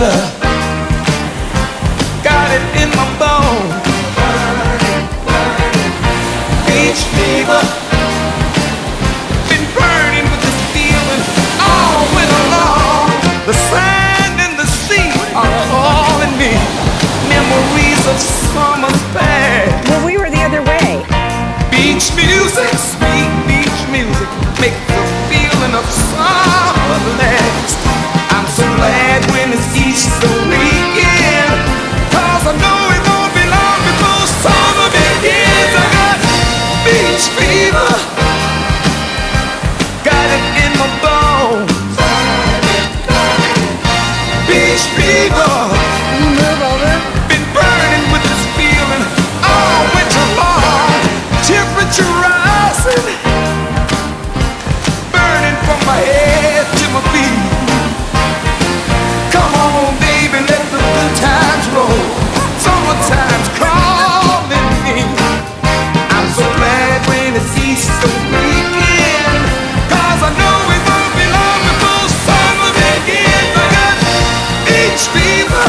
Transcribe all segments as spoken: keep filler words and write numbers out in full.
fever, got it in my bones. Beach fever, been burning with this feeling all winter long. The sand and the sea are calling me, memories of summer's past. Well, we were the other way. Beach music, sweet beach music, make the feeling of summer last. I'm so glad when it's Easter weekend, 'cause I know it won't be long before summer begins. I got beach fever, got it in my bones. Beach fever, Move over. been burning with this feeling all winter long. Temperature rising, burning from my head to my feet. Come on, baby, let the good times roll. Summertime's calling me. I'm so glad when it's Easter weekend, 'cause I know it won't be long before summer begins. I got beach fever,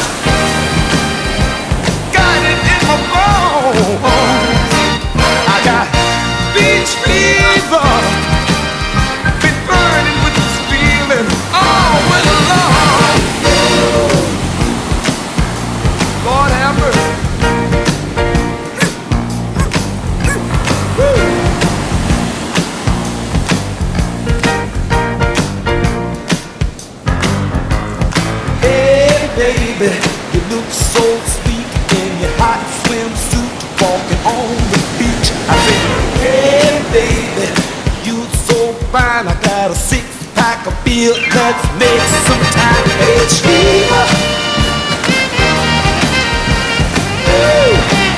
got it in my bones. I got beach fever, been burning with this feeling all winter long. Lord have mercy. Woo. Hey baby, you look so sweet in your hot swimsuit, walking on the beach. I said, hey baby, you so fine. I got a six pack of beer, let's make some time. Beach fever. Woo.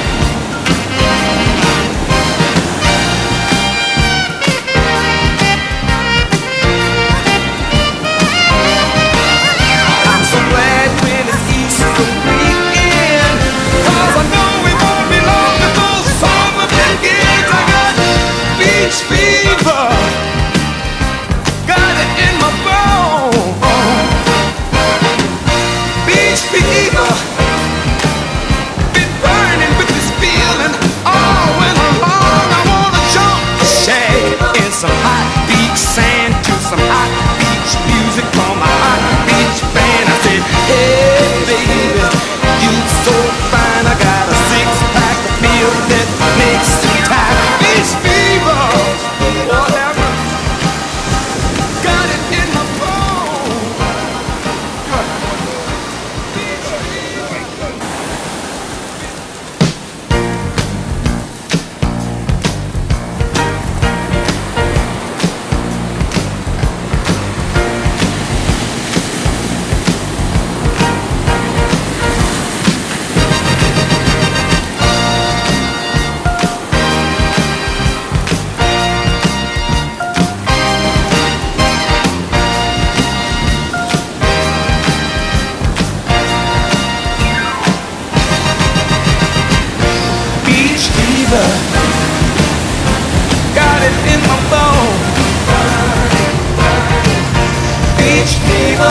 I'm so glad when it's Easter weekend, 'cause I know it won't be long before summer begins. I got beach fever, got it in my bones. Beach fever, been burning with this feeling all winter long. I wanna jump the shag in some hot beach sand to some hot beach music from a hot beach band. I said, hey baby, you so fine. I got a six pack of beer that makes some time. Beach fever, whatever, got it in my bones. Beach fever. Beach fever, got it in my bones. Beach fever,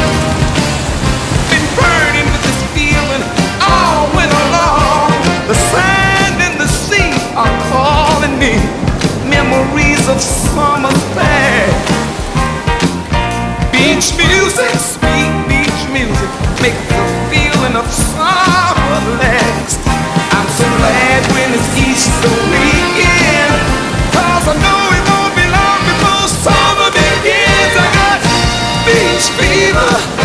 been burning with this feeling all winter long. The sand and the sea are calling me, memories of summer's past. Beach music, sweet beach music, make the feeling of summer last. I'm so glad when it's Easter weekend, 'cause I know it won't be long before summer begins. I got beach fever,